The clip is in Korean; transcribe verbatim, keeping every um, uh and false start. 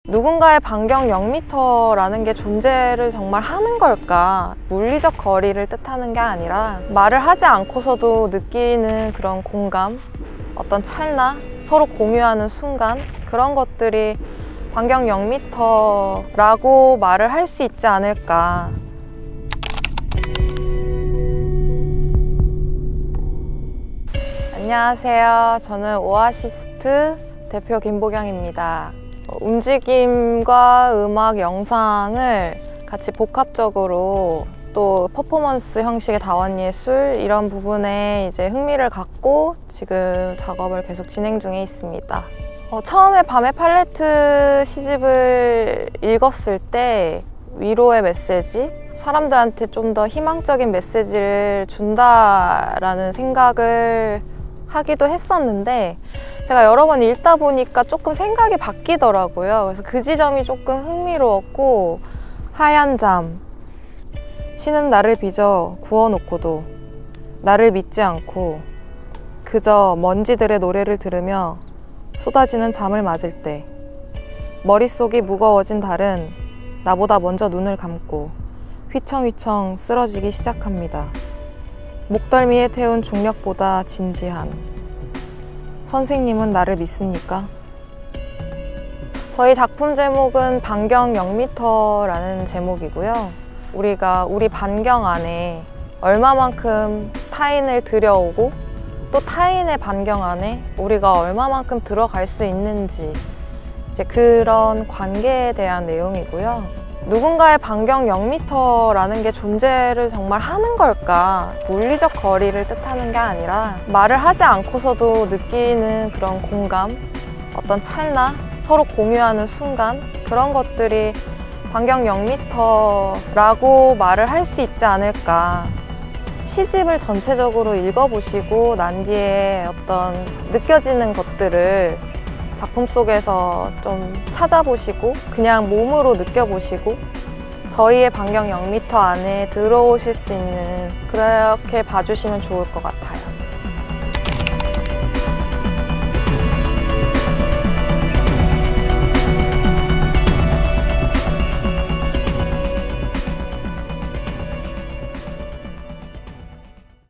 누군가의 반경 영 미터라는 게 존재를 정말 하는 걸까? 물리적 거리를 뜻하는 게 아니라 말을 하지 않고서도 느끼는 그런 공감, 어떤 찰나, 서로 공유하는 순간, 그런 것들이 반경 영 미터라고 말을 할 수 있지 않을까. 안녕하세요. 저는 오아시스트 대표 김보경입니다. 움직임과 음악, 영상을 같이 복합적으로 또 퍼포먼스 형식의 다원예술 이런 부분에 이제 흥미를 갖고 지금 작업을 계속 진행 중에 있습니다. 어, 처음에 밤의 팔레트 시집을 읽었을 때 위로의 메시지, 사람들한테 좀 더 희망적인 메시지를 준다라는 생각을 하기도 했었는데 제가 여러 번 읽다 보니까 조금 생각이 바뀌더라고요. 그래서 그 지점이 조금 흥미로웠고, 하얀 잠, 신은 나를 빚어 구워놓고도 나를 믿지 않고 그저 먼지들의 노래를 들으며 쏟아지는 잠을 맞을 때 머릿속이 무거워진 달은 나보다 먼저 눈을 감고 휘청휘청 쓰러지기 시작합니다. 목덜미에 태운 중력보다 진지한 선생님은 나를 믿습니까? 저희 작품 제목은 반경 영 미터라는 제목이고요. 우리가 우리 반경 안에 얼마만큼 타인을 들여오고 또 타인의 반경 안에 우리가 얼마만큼 들어갈 수 있는지, 이제 그런 관계에 대한 내용이고요. 누군가의 반경 영 미터라는 게 존재를 정말 하는 걸까? 물리적 거리를 뜻하는 게 아니라 말을 하지 않고서도 느끼는 그런 공감, 어떤 찰나, 서로 공유하는 순간, 그런 것들이 반경 영 미터라고 말을 할 수 있지 않을까. 시집을 전체적으로 읽어보시고 난 뒤에 어떤 느껴지는 것들을 작품 속에서 좀 찾아보시고 그냥 몸으로 느껴보시고 저희의 반경 영 미터 안에 들어오실 수 있는, 그렇게 봐주시면 좋을 것 같아요.